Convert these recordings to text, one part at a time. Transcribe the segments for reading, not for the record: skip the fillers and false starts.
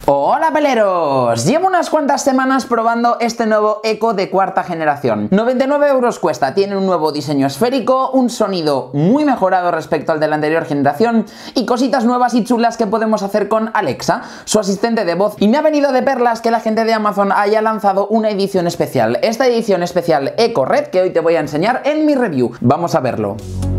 Hola peleros, llevo unas cuantas semanas probando este nuevo Eco de cuarta generación. 99 € cuesta, tiene un nuevo diseño esférico, un sonido muy mejorado respecto al de la anterior generación y cositas nuevas y chulas que podemos hacer con Alexa, su asistente de voz. Y me ha venido de perlas que la gente de Amazon haya lanzado una edición especial, esta edición especial Eco Red que hoy te voy a enseñar en mi review. Vamos a verlo.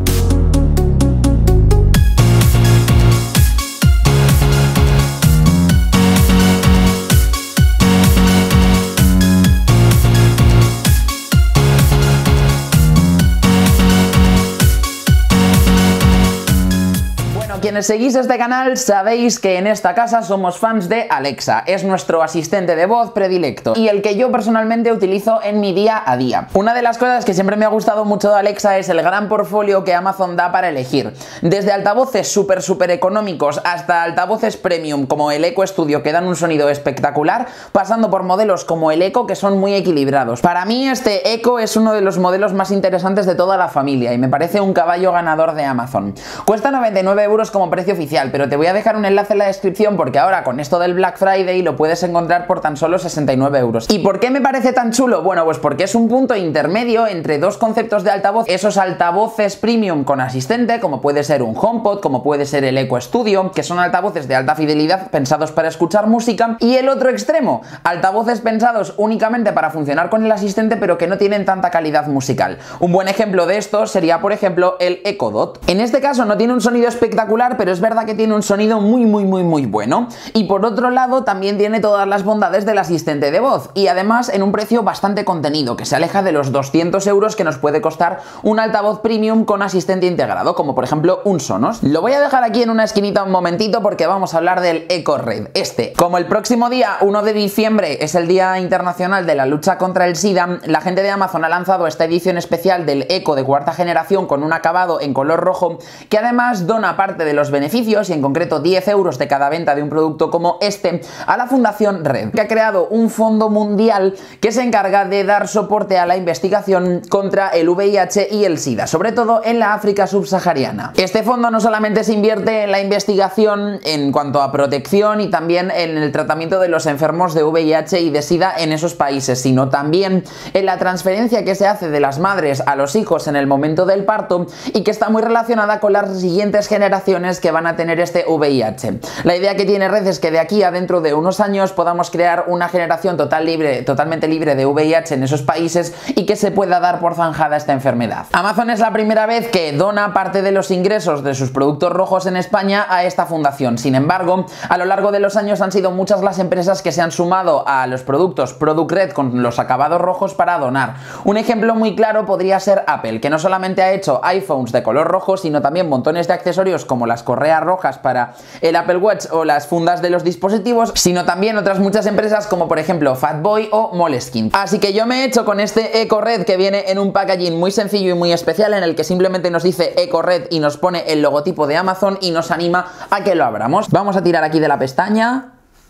Quienes seguís este canal sabéis que en esta casa somos fans de Alexa, es nuestro asistente de voz predilecto y el que yo personalmente utilizo en mi día a día. Una de las cosas que siempre me ha gustado mucho de Alexa es el gran portfolio que Amazon da para elegir, desde altavoces súper económicos hasta altavoces premium como el Eco Studio que dan un sonido espectacular, pasando por modelos como el Eco que son muy equilibrados. Para mí este Eco es uno de los modelos más interesantes de toda la familia y me parece un caballo ganador de Amazon. Cuesta 99 € como precio oficial, pero te voy a dejar un enlace en la descripción porque ahora con esto del Black Friday lo puedes encontrar por tan solo 69 €. ¿Y por qué me parece tan chulo? Bueno, pues porque es un punto intermedio entre dos conceptos de altavoz, esos altavoces premium con asistente, como puede ser un HomePod, como puede ser el Eco Studio, que son altavoces de alta fidelidad pensados para escuchar música, y el otro extremo, altavoces pensados únicamente para funcionar con el asistente pero que no tienen tanta calidad musical. Un buen ejemplo de esto sería, por ejemplo, el Echo Dot. En este caso no tiene un sonido espectacular, pero es verdad que tiene un sonido muy bueno. Y por otro lado también tiene todas las bondades del asistente de voz y además en un precio bastante contenido, que se aleja de los 200 € que nos puede costar un altavoz premium con asistente integrado, como por ejemplo un Sonos. Lo voy a dejar aquí en una esquinita un momentito porque vamos a hablar del Eco Red. Como el próximo día 1 de diciembre es el Día Internacional de la Lucha contra el SIDA, la gente de Amazon ha lanzado esta edición especial del Eco de cuarta generación con un acabado en color rojo que además dona parte de los beneficios, y en concreto 10 € de cada venta de un producto como este, a la Fundación Red, que ha creado un fondo mundial que se encarga de dar soporte a la investigación contra el VIH y el SIDA, sobre todo en la África subsahariana. Este fondo no solamente se invierte en la investigación en cuanto a protección y también en el tratamiento de los enfermos de VIH y de SIDA en esos países, sino también en la transferencia que se hace de las madres a los hijos en el momento del parto y que está muy relacionada con las siguientes generaciones que van a tener este VIH. La idea que tiene Red es que de aquí a dentro de unos años podamos crear una generación totalmente libre de VIH en esos países y que se pueda dar por zanjada esta enfermedad. Amazon es la primera vez que dona parte de los ingresos de sus productos rojos en España a esta fundación. Sin embargo, a lo largo de los años han sido muchas las empresas que se han sumado a los productos Product Red con los acabados rojos para donar. Un ejemplo muy claro podría ser Apple, que no solamente ha hecho iPhones de color rojo, sino también montones de accesorios como las correas rojas para el Apple Watch o las fundas de los dispositivos, sino también otras muchas empresas como por ejemplo Fatboy o Moleskine. Así que yo me he hecho con este Eco Red que viene en un packaging muy sencillo y muy especial en el que simplemente nos dice Eco Red y nos pone el logotipo de Amazon y nos anima a que lo abramos. Vamos a tirar aquí de la pestaña.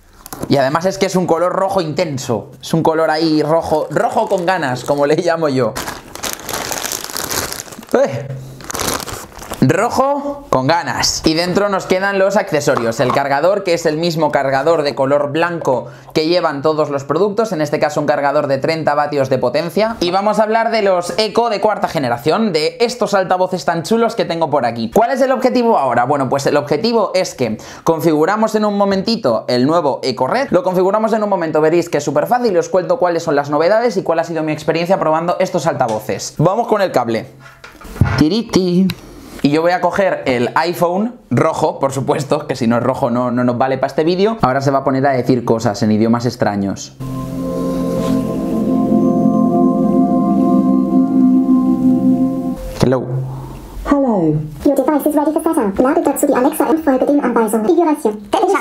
Y además es que es un color rojo intenso, es un color ahí rojo con ganas, como le llamo yo. Rojo con ganas. Y dentro nos quedan los accesorios, el cargador, que es el mismo cargador de color blanco que llevan todos los productos, en este caso un cargador de 30 vatios de potencia. Y vamos a hablar de los Eco de cuarta generación, de estos altavoces tan chulos que tengo por aquí. ¿Cuál es el objetivo ahora? Bueno, pues el objetivo es que configuramos en un momentito el nuevo Eco Red, lo configuramos en un momento, veréis que es súper fácil y os cuento cuáles son las novedades y cuál ha sido mi experiencia probando estos altavoces. Vamos con el cable. Tiriti. Y yo voy a coger el iPhone rojo, por supuesto, que si no es rojo no nos vale para este vídeo. Ahora se va a poner a decir cosas en idiomas extraños. Hello. Hello. Your device is ready for setup. Lade dazu die Alexa und folge den Anweisungen. Ignoración.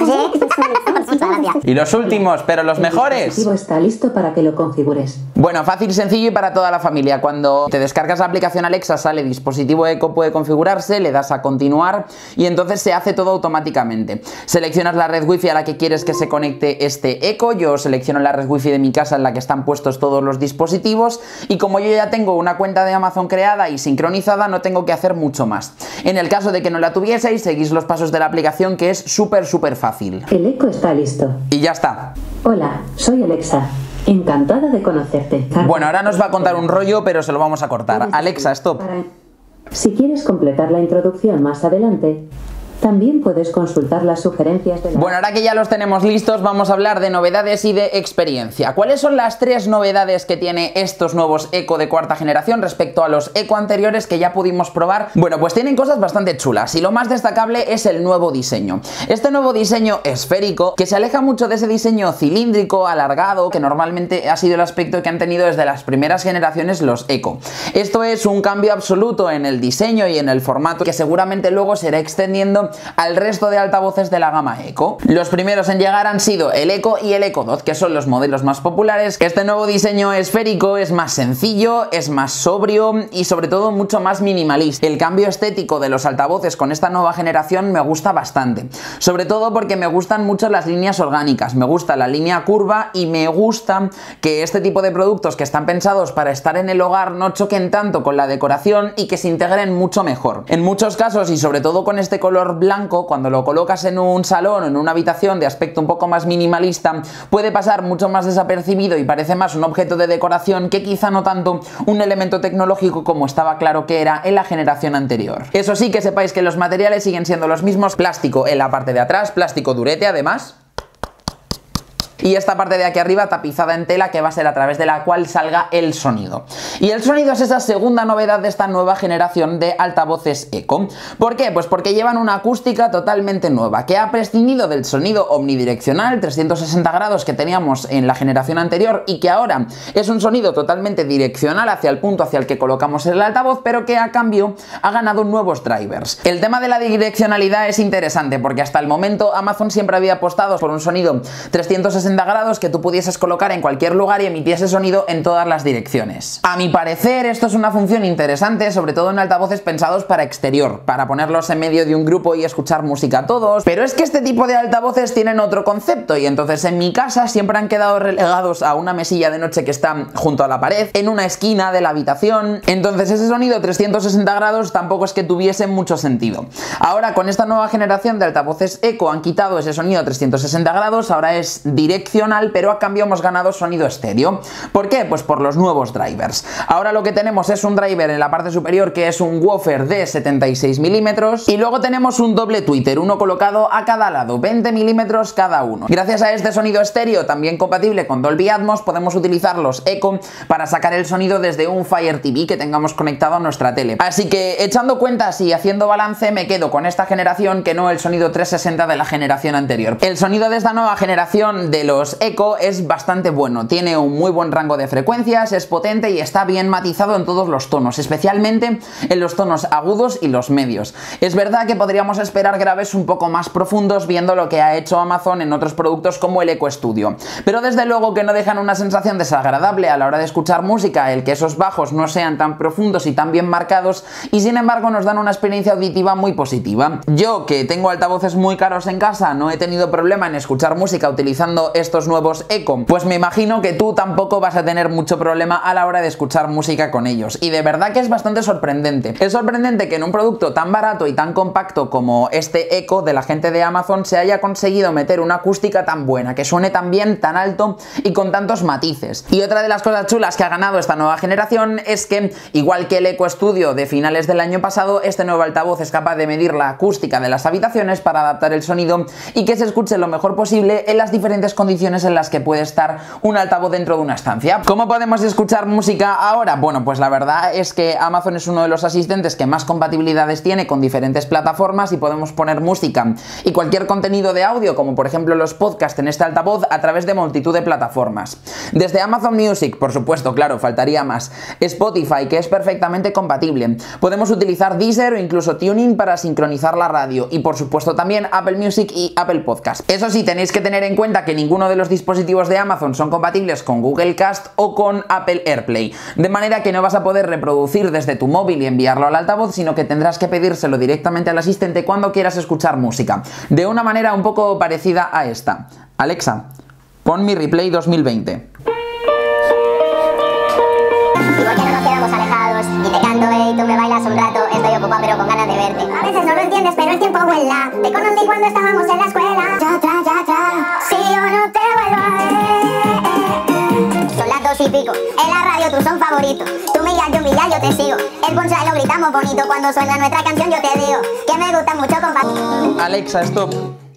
Y los últimos, pero los mejores. El dispositivo está listo para que lo configures. Bueno, fácil, sencillo y para toda la familia. Cuando te descargas la aplicación Alexa sale dispositivo Eco, puede configurarse, le das a continuar y entonces se hace todo automáticamente. Seleccionas la red wifi a la que quieres que se conecte este Eco. Yo selecciono la red wifi de mi casa en la que están puestos todos los dispositivos y como yo ya tengo una cuenta de Amazon creada y sincronizada, no tengo que hacer mucho más. En el caso de que no la tuvieseis, seguís los pasos de la aplicación, que es súper fácil. El Eco está listo. Y ya está. Hola, soy Alexa. Encantada de conocerte. Bueno, ahora nos va a contar un rollo, pero se lo vamos a cortar. Alexa, stop. Si quieres completar la introducción más adelante, también puedes consultar las sugerencias de la... Bueno, ahora que ya los tenemos listos, vamos a hablar de novedades y de experiencia. ¿Cuáles son las 3 novedades que tiene estos nuevos Eco de cuarta generación respecto a los Eco anteriores que ya pudimos probar? Bueno, pues tienen cosas bastante chulas y lo más destacable es el nuevo diseño. Este nuevo diseño esférico, que se aleja mucho de ese diseño cilíndrico, alargado, que normalmente ha sido el aspecto que han tenido desde las primeras generaciones los Eco. Esto es un cambio absoluto en el diseño y en el formato que seguramente luego se irá extendiendo al resto de altavoces de la gama Eco. Los primeros en llegar han sido el Eco y el Eco Dot, que son los modelos más populares. Este nuevo diseño esférico es más sencillo, es más sobrio y sobre todo mucho más minimalista. El cambio estético de los altavoces con esta nueva generación me gusta bastante, sobre todo porque me gustan mucho las líneas orgánicas, me gusta la línea curva y me gusta que este tipo de productos que están pensados para estar en el hogar no choquen tanto con la decoración y que se integren mucho mejor. En muchos casos, y sobre todo con este color blanco, cuando lo colocas en un salón o en una habitación de aspecto un poco más minimalista, puede pasar mucho más desapercibido y parece más un objeto de decoración que quizá no tanto un elemento tecnológico como estaba claro que era en la generación anterior. Eso sí, que sepáis que los materiales siguen siendo los mismos: plástico en la parte de atrás, plástico durete además, y esta parte de aquí arriba tapizada en tela, que va a ser a través de la cual salga el sonido. Y el sonido es esa segunda novedad de esta nueva generación de altavoces Eco. ¿Por qué? Pues porque llevan una acústica totalmente nueva, que ha prescindido del sonido omnidireccional 360 grados que teníamos en la generación anterior y que ahora es un sonido totalmente direccional hacia el punto hacia el que colocamos el altavoz, pero que a cambio ha ganado nuevos drivers. El tema de la direccionalidad es interesante porque hasta el momento Amazon siempre había apostado por un sonido 360 grados que tú pudieses colocar en cualquier lugar y emitiese sonido en todas las direcciones. A mi parecer esto es una función interesante, sobre todo en altavoces pensados para exterior, para ponerlos en medio de un grupo y escuchar música todos, pero es que este tipo de altavoces tienen otro concepto y entonces en mi casa siempre han quedado relegados a una mesilla de noche que está junto a la pared, en una esquina de la habitación. Entonces ese sonido 360 grados tampoco es que tuviese mucho sentido. Ahora con esta nueva generación de altavoces Eco han quitado ese sonido 360 grados, ahora es direccional, pero a cambio hemos ganado sonido estéreo. ¿Por qué? Pues por los nuevos drivers. Ahora lo que tenemos es un driver en la parte superior que es un woofer de 76 milímetros y luego tenemos un doble tweeter, uno colocado a cada lado, 20 milímetros cada uno. Gracias a este sonido estéreo, también compatible con Dolby Atmos, podemos utilizar los Eco para sacar el sonido desde un Fire TV que tengamos conectado a nuestra tele. Así que echando cuentas y haciendo balance, me quedo con esta generación que no el sonido 360 de la generación anterior. El sonido de esta nueva generación de los Eco es bastante bueno, tiene un muy buen rango de frecuencias, es potente y está bien matizado en todos los tonos, especialmente en los tonos agudos y los medios. Es verdad que podríamos esperar graves un poco más profundos viendo lo que ha hecho Amazon en otros productos como el Eco Studio, pero desde luego que no dejan una sensación desagradable a la hora de escuchar música el que esos bajos no sean tan profundos y tan bien marcados, y sin embargo nos dan una experiencia auditiva muy positiva. Yo, que tengo altavoces muy caros en casa, no he tenido problema en escuchar música utilizando estos nuevos Eco, pues me imagino que tú tampoco vas a tener mucho problema a la hora de escuchar música con ellos. Y de verdad que es bastante sorprendente. Es sorprendente que en un producto tan barato y tan compacto como este Eco de la gente de Amazon se haya conseguido meter una acústica tan buena, que suene tan bien, tan alto y con tantos matices. Y otra de las cosas chulas que ha ganado esta nueva generación es que, igual que el Eco Studio de finales del año pasado, este nuevo altavoz es capaz de medir la acústica de las habitaciones para adaptar el sonido y que se escuche lo mejor posible en las diferentes condiciones en las que puede estar un altavoz dentro de una estancia. ¿Cómo podemos escuchar música ahora? Bueno, pues la verdad es que Amazon es uno de los asistentes que más compatibilidades tiene con diferentes plataformas y podemos poner música y cualquier contenido de audio, como por ejemplo los podcasts, en este altavoz a través de multitud de plataformas. Desde Amazon Music, por supuesto, claro, faltaría más. Spotify, que es perfectamente compatible. Podemos utilizar Deezer o incluso Tuning para sincronizar la radio y por supuesto también Apple Music y Apple Podcast. Eso sí, tenéis que tener en cuenta que ninguno de los dispositivos de Amazon son compatibles con Google Cast o con Apple AirPlay, de manera que no vas a poder reproducir desde tu móvil y enviarlo al altavoz, sino que tendrás que pedírselo directamente al asistente cuando quieras escuchar música, de una manera un poco parecida a esta. Alexa, pon mi Replay 2020. ¿Y por qué no nos quedamos alejados y te canto, y tú me bailas un rato? Estoy ocupado pero con ganas de verte. A veces no lo entiendo. entiendes, pero el tiempo vuela. Te conocí cuando estábamos en la escuela. Si yo no te vuelvo a ver. Son las 2:00 en la radio tu son favorito. Tú millas, yo te sigo. El punchline lo gritamos bonito. Cuando suena nuestra canción yo te digo que me gusta mucho compartir. Alexa, stop.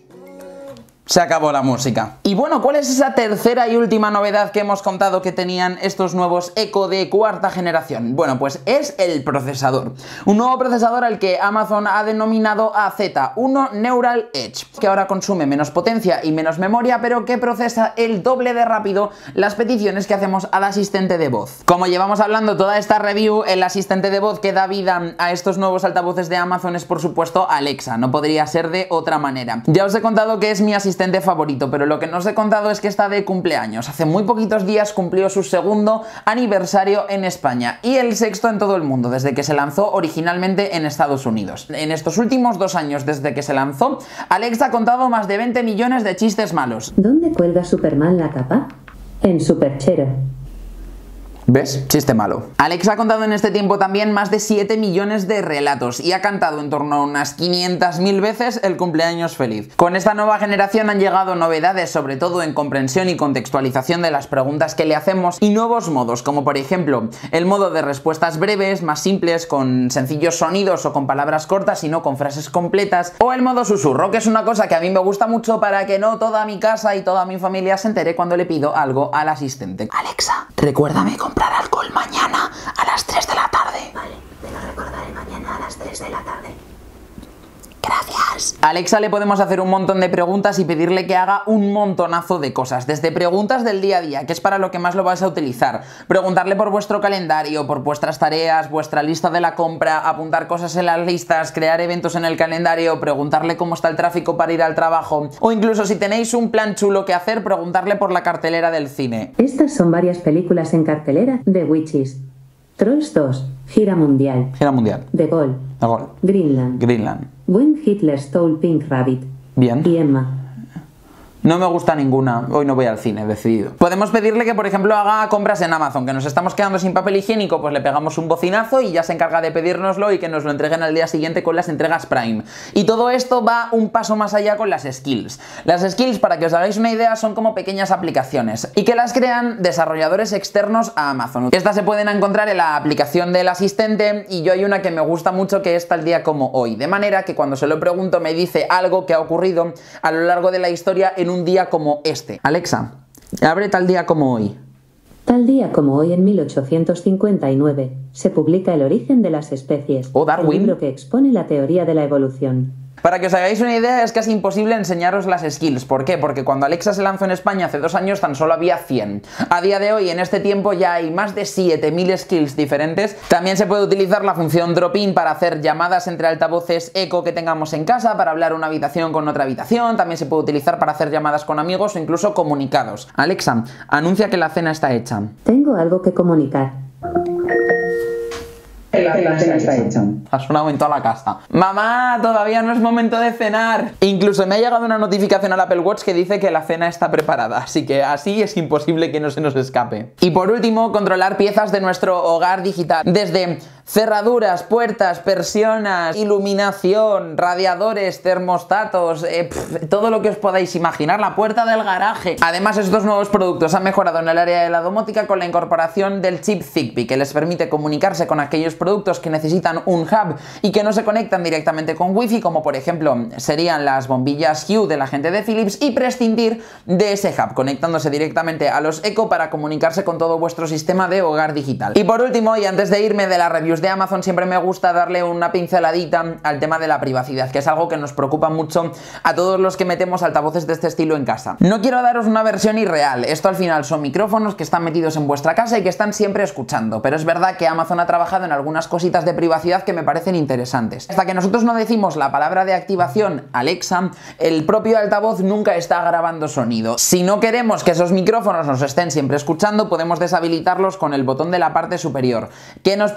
Se acabó la música. Y bueno, ¿cuál es esa tercera y última novedad que hemos contado que tenían estos nuevos Echo de cuarta generación? Bueno, pues es el procesador. Un nuevo procesador al que Amazon ha denominado AZ1 Neural Edge, que ahora consume menos potencia y menos memoria, pero que procesa el doble de rápido las peticiones que hacemos al asistente de voz. Como llevamos hablando toda esta review, el asistente de voz que da vida a estos nuevos altavoces de Amazon es, por supuesto, Alexa. No podría ser de otra manera. Ya os he contado que es mi asistente favorito, pero lo que no os he contado es que está de cumpleaños. Hace muy poquitos días cumplió su segundo aniversario en España y el sexto en todo el mundo, desde que se lanzó originalmente en Estados Unidos. En estos últimos 2 años desde que se lanzó, Alexa ha contado más de 20 millones de chistes malos. ¿Dónde cuelga Superman la capa? En Superchero. ¿Ves? Chiste malo. Alexa ha contado en este tiempo también más de 7 millones de relatos y ha cantado en torno a unas 500.000 veces el cumpleaños feliz. Con esta nueva generación han llegado novedades, sobre todo en comprensión y contextualización de las preguntas que le hacemos, y nuevos modos, como por ejemplo el modo de respuestas breves, más simples, con sencillos sonidos o con palabras cortas y no con frases completas, o el modo susurro, que es una cosa que a mí me gusta mucho para que no toda mi casa y toda mi familia se entere cuando le pido algo al asistente. Alexa, recuérdame comprar alcohol mañana a las 3 de la tarde. Vale, te lo recordaré mañana a las 3 de la tarde. Gracias. A Alexa le podemos hacer un montón de preguntas y pedirle que haga un montonazo de cosas, desde preguntas del día a día, que es para lo que más lo vais a utilizar, preguntarle por vuestro calendario, por vuestras tareas, vuestra lista de la compra, apuntar cosas en las listas, crear eventos en el calendario, preguntarle cómo está el tráfico para ir al trabajo, o incluso si tenéis un plan chulo que hacer, preguntarle por la cartelera del cine. Estas son varias películas en cartelera de Witches. Trolls 2, Gira Mundial. Gira mundial. The Gol. The Gol. Greenland. Greenland. When Hitler Stole Pink Rabbit. Bien. Y Emma. No me gusta ninguna, hoy no voy al cine, decidido. Podemos pedirle que, por ejemplo, haga compras en Amazon, que nos estamos quedando sin papel higiénico, pues le pegamos un bocinazo y ya se encarga de pedírnoslo y que nos lo entreguen al día siguiente con las entregas Prime. Y todo esto va un paso más allá con las skills. Las skills, para que os hagáis una idea, son como pequeñas aplicaciones y que las crean desarrolladores externos a Amazon. Estas se pueden encontrar en la aplicación del asistente y yo hay una que me gusta mucho que es tal día como hoy, de manera que cuando se lo pregunto me dice algo que ha ocurrido a lo largo de la historia en un día como este. Alexa, abre tal día como hoy. Tal día como hoy en 1859 se publica El origen de las especies, ¿O Darwin? el libro que expone la teoría de la evolución. Para que os hagáis una idea, es casi imposible enseñaros las skills. ¿Por qué? Porque cuando Alexa se lanzó en España hace 2 años tan solo había 100. A día de hoy, en este tiempo, ya hay más de 7000 skills diferentes. También se puede utilizar la función drop-in para hacer llamadas entre altavoces Echo que tengamos en casa, para hablar una habitación con otra habitación. También se puede utilizar para hacer llamadas con amigos o incluso comunicados. Alexa, anuncia que la cena está hecha. Tengo algo que comunicar. La cena está hecha. Ha sonado en toda la casa. Mamá, todavía no es momento de cenar. Incluso me ha llegado una notificación al Apple Watch que dice que la cena está preparada, así que así es imposible que no se nos escape. Y por último, controlar piezas de nuestro hogar digital, desde cerraduras, puertas, persianas, iluminación, radiadores, termostatos, todo lo que os podáis imaginar, la puerta del garaje. Además, estos nuevos productos han mejorado en el área de la domótica con la incorporación del chip Zigbee, que les permite comunicarse con aquellos productos que necesitan un hub y que no se conectan directamente con Wi-Fi, como por ejemplo serían las bombillas Hue de la gente de Philips, y prescindir de ese hub, conectándose directamente a los Echo para comunicarse con todo vuestro sistema de hogar digital. Y por último, y antes de irme de las reviews de Amazon, siempre me gusta darle una pinceladita al tema de la privacidad, que es algo que nos preocupa mucho a todos los que metemos altavoces de este estilo en casa. No quiero daros una versión irreal, esto al final son micrófonos que están metidos en vuestra casa y que están siempre escuchando, pero es verdad que Amazon ha trabajado en algunas cositas de privacidad que me parecen interesantes. Hasta que nosotros no decimos la palabra de activación Alexa, el propio altavoz nunca está grabando sonido. Si no queremos que esos micrófonos nos estén siempre escuchando, podemos deshabilitarlos con el botón de la parte superior, que nos permite desconectar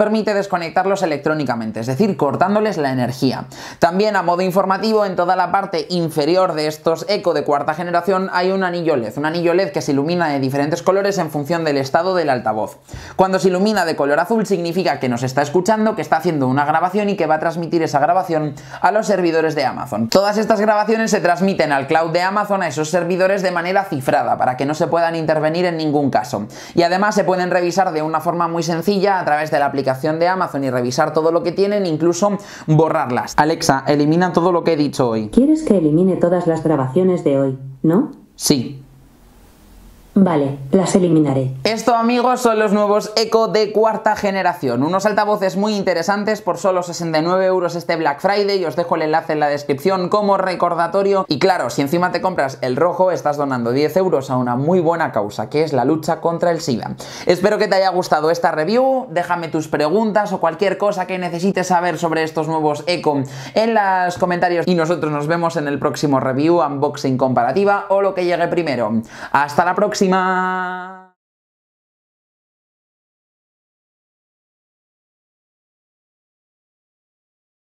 desconectarlos electrónicamente, es decir, cortándoles la energía. También, a modo informativo, en toda la parte inferior de estos Eco de cuarta generación hay un anillo LED que se ilumina de diferentes colores en función del estado del altavoz. Cuando se ilumina de color azul significa que nos está escuchando, que está haciendo una grabación y que va a transmitir esa grabación a los servidores de Amazon. Todas estas grabaciones se transmiten al cloud de Amazon, a esos servidores, de manera cifrada, para que no se puedan intervenir en ningún caso. Y además se pueden revisar de una forma muy sencilla a través de la aplicación de Amazon y revisar todo lo que tienen, incluso borrarlas. Alexa, elimina todo lo que he dicho hoy. ¿Quieres que elimine todas las grabaciones de hoy, no? Sí. Vale, las eliminaré. Esto, amigos, son los nuevos Eco de cuarta generación. Unos altavoces muy interesantes por solo 69 € este Black Friday. Os dejo el enlace en la descripción como recordatorio. Y claro, si encima te compras el rojo, estás donando 10 € a una muy buena causa, que es la lucha contra el SIDA. Espero que te haya gustado esta review. Déjame tus preguntas o cualquier cosa que necesites saber sobre estos nuevos Eco en los comentarios. Y nosotros nos vemos en el próximo review, unboxing, comparativa o lo que llegue primero. ¡Hasta la próxima!